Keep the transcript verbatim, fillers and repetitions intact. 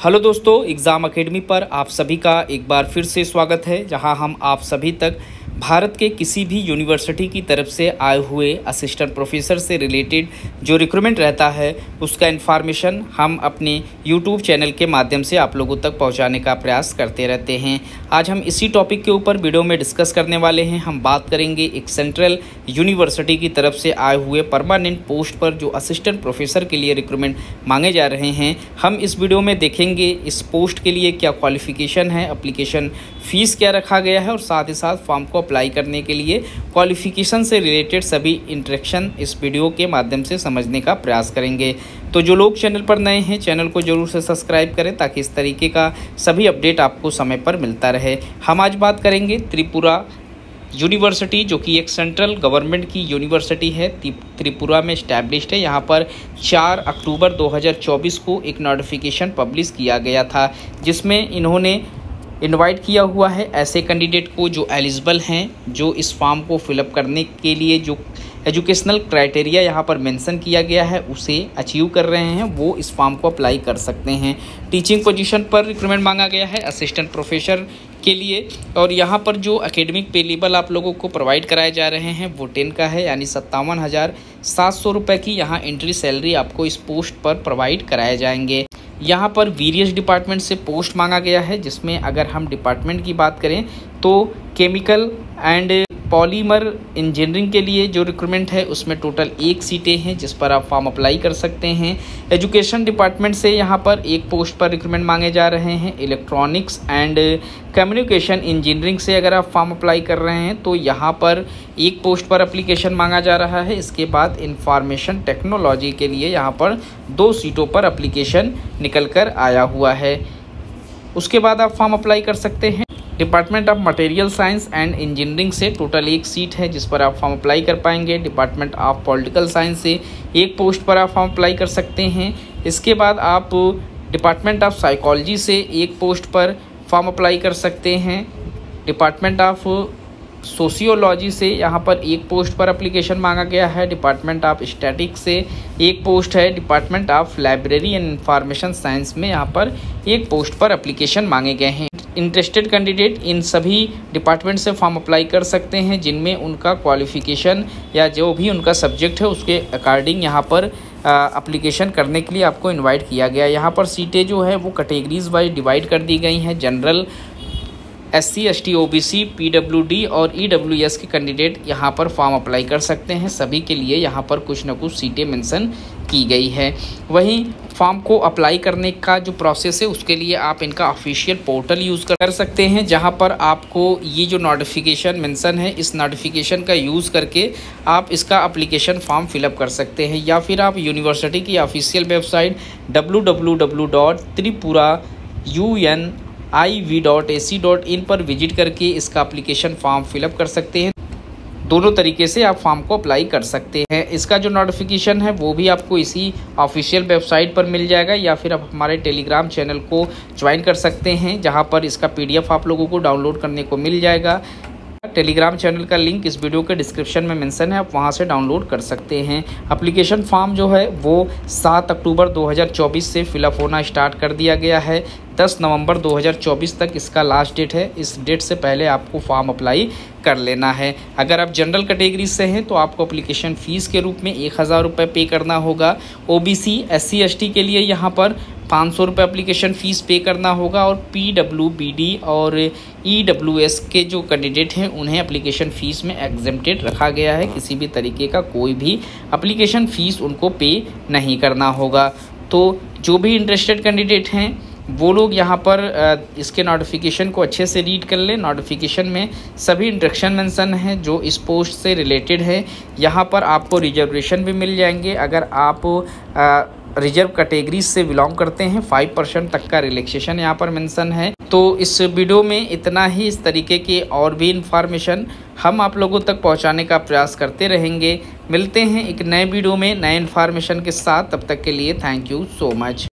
Hello दोस्तों, exam academy पर आप सभी का एक बार फिर से स्वागत है, जहां हम आप सभी तक भारत के किसी भी यूनिवर्सिटी की तरफ से आए हुए असिस्टेंट प्रोफेसर से रिलेटेड जो रिक्रूटमेंट रहता है उसका इन्फॉर्मेशन हम अपने यूट्यूब चैनल के माध्यम से आप लोगों तक पहुंचाने का प्रयास करते रहते हैं। आज हम इसी टॉपिक के ऊपर वीडियो में डिस्कस करने वाले हैं। हम बात करेंगे एक सेंट्रल यूनिवर्सिटी की तरफ से आए हुए परमानेंट पोस्ट पर जो असिस्टेंट प्रोफेसर के लिए रिक्रूटमेंट मांगे जा रहे हैं। हम इस वीडियो में देखेंगे इस पोस्ट के लिए क्या क्वालिफिकेशन है, एप्लीकेशन फ़ीस क्या रखा गया है और साथ ही साथ फॉर्म को अप्लाई करने के लिए क्वालिफिकेशन से रिलेटेड सभी इंस्ट्रक्शन इस वीडियो के माध्यम से समझने का प्रयास करेंगे। तो जो लोग चैनल पर नए हैं, चैनल को जरूर से सब्सक्राइब करें ताकि इस तरीके का सभी अपडेट आपको समय पर मिलता रहे। हम आज बात करेंगे त्रिपुरा यूनिवर्सिटी, जो कि एक सेंट्रल गवर्नमेंट की यूनिवर्सिटी है, त्रिपुरा में इस्टेब्लिश्ड है। यहाँ पर चार अक्टूबर दो हज़ार चौबीस को एक नोटिफिकेशन पब्लिश किया गया था, जिसमें इन्होंने इनवाइट किया हुआ है ऐसे कैंडिडेट को जो एलिजिबल हैं, जो इस फॉर्म को फिलअप करने के लिए जो एजुकेशनल क्राइटेरिया यहाँ पर मेंशन किया गया है उसे अचीव कर रहे हैं, वो इस फॉर्म को अप्लाई कर सकते हैं। टीचिंग पोजीशन पर रिक्रूटमेंट मांगा गया है असिस्टेंट प्रोफेसर के लिए, और यहाँ पर जो एकेडमिक पे लेवल आप लोगों को प्रोवाइड कराए जा रहे हैं वो टेन का है, यानी सत्तावन हज़ार सात सौ रुपये की यहाँ एंट्री सैलरी आपको इस पोस्ट पर प्रोवाइड कराए जाएंगे। यहाँ पर वेरियस डिपार्टमेंट से पोस्ट मांगा गया है, जिसमें अगर हम डिपार्टमेंट की बात करें तो केमिकल एंड पॉलीमर इंजीनियरिंग के लिए जो रिक्रूटमेंट है उसमें टोटल एक सीटें हैं जिस पर आप फॉर्म अप्लाई कर सकते हैं। एजुकेशन डिपार्टमेंट से यहाँ पर एक पोस्ट पर रिक्रूटमेंट मांगे जा रहे हैं। इलेक्ट्रॉनिक्स एंड कम्युनिकेशन इंजीनियरिंग से अगर आप फॉर्म अप्लाई कर रहे हैं तो यहाँ पर एक पोस्ट पर एप्लीकेशन मांगा जा रहा है। इसके बाद इंफॉर्मेशन टेक्नोलॉजी के लिए यहाँ पर दो सीटों पर एप्लीकेशन निकल कर आया हुआ है। उसके बाद आप फॉर्म अप्लाई कर सकते हैं। Department of material science and engineering से टोटल एक सीट है जिस पर आप फॉर्म अप्लाई कर पाएंगे। डिपार्टमेंट ऑफ पॉलिटिकल साइंस से एक पोस्ट पर आप फॉर्म अप्लाई कर सकते हैं। इसके बाद आप डिपार्टमेंट ऑफ साइकोलॉजी से एक पोस्ट पर फॉर्म अप्लाई कर सकते हैं। डिपार्टमेंट ऑफ सोशियोलॉजी से यहाँ पर एक पोस्ट पर एप्लीकेशन मांगा गया है। डिपार्टमेंट ऑफ स्टैटिक्स से एक पोस्ट है। Department of library and information science में यहाँ पर एक पोस्ट पर एप्लीकेशन मांगे गए हैं। इंटरेस्टेड कैंडिडेट इन सभी डिपार्टमेंट से फॉर्म अप्लाई कर सकते हैं जिनमें उनका क्वालिफिकेशन या जो भी उनका सब्जेक्ट है उसके अकॉर्डिंग यहाँ पर एप्लीकेशन करने के लिए आपको इनवाइट किया गया। यहाँ पर सीटें जो है वो कैटेगरीज वाइज डिवाइड कर दी गई हैं। General, S C, S T, O B C, P W D और ई डब्ल्यू एस के कैंडिडेट यहाँ पर फॉर्म अप्लाई कर सकते हैं। सभी के लिए यहाँ पर कुछ न कुछ सीटें मेंशन की गई है। वहीं फॉर्म को अप्लाई करने का जो प्रोसेस है उसके लिए आप इनका ऑफिशियल पोर्टल यूज़ कर सकते हैं, जहाँ पर आपको ये जो नोटिफिकेशन मेंशन है इस नोटिफिकेशन का यूज़ करके आप इसका एप्लीकेशन फॉर्म फिलअप कर सकते हैं, या फिर आप यूनिवर्सिटी की official website W W W dot Tripura U N I V dot A C dot in पर विजिट करके इसका एप्लीकेशन फॉर्म फिलअप कर सकते हैं। दोनों तरीके से आप फॉर्म को अप्लाई कर सकते हैं। इसका जो नोटिफिकेशन है वो भी आपको इसी ऑफिशियल वेबसाइट पर मिल जाएगा, या फिर आप हमारे टेलीग्राम चैनल को ज्वाइन कर सकते हैं, जहां पर इसका पीडीएफ आप लोगों को डाउनलोड करने को मिल जाएगा। टेलीग्राम चैनल का लिंक इस वीडियो के डिस्क्रिप्शन में मेंशन है, आप वहां से डाउनलोड कर सकते हैं। एप्लीकेशन फॉर्म जो है वो सात अक्टूबर दो हज़ार चौबीस से फिलअप होना स्टार्ट कर दिया गया है। दस नवंबर दो हज़ार चौबीस तक इसका लास्ट डेट है। इस डेट से पहले आपको फॉर्म अप्लाई कर लेना है। अगर आप जनरल कैटेगरी से हैं तो आपको एप्लीकेशन फ़ीस के रूप में एक हज़ार रुपये पे करना होगा। O B C, S C, S T के लिए यहाँ पर पाँच सौ रुपये एप्लीकेशन फ़ीस पे करना होगा, और पी डब्ल्यू बी डी और ई डब्ल्यू एस के जो कैंडिडेट हैं उन्हें एप्लीकेशन फ़ीस में एग्जेम्प्टेड रखा गया है। किसी भी तरीके का कोई भी एप्लीकेशन फ़ीस उनको पे नहीं करना होगा। तो जो भी इंटरेस्टेड कैंडिडेट हैं वो लोग यहाँ पर इसके नोटिफिकेशन को अच्छे से रीड कर लें। नोटिफिकेशन में सभी इंस्ट्रक्शन मेंशन हैं जो इस पोस्ट से रिलेटेड है। यहाँ पर आपको रिजर्वेशन भी मिल जाएंगे। अगर आप रिजर्व कैटेगरी से बिलोंग करते हैं, फाइव परसेंट तक का रिलैक्सेशन यहाँ पर मेंशन है। तो इस वीडियो में इतना ही। इस तरीके के और भी इंफॉर्मेशन हम आप लोगों तक पहुँचाने का प्रयास करते रहेंगे। मिलते हैं एक नए वीडियो में नए इन्फॉर्मेशन के साथ। तब तक के लिए थैंक यू सो मच।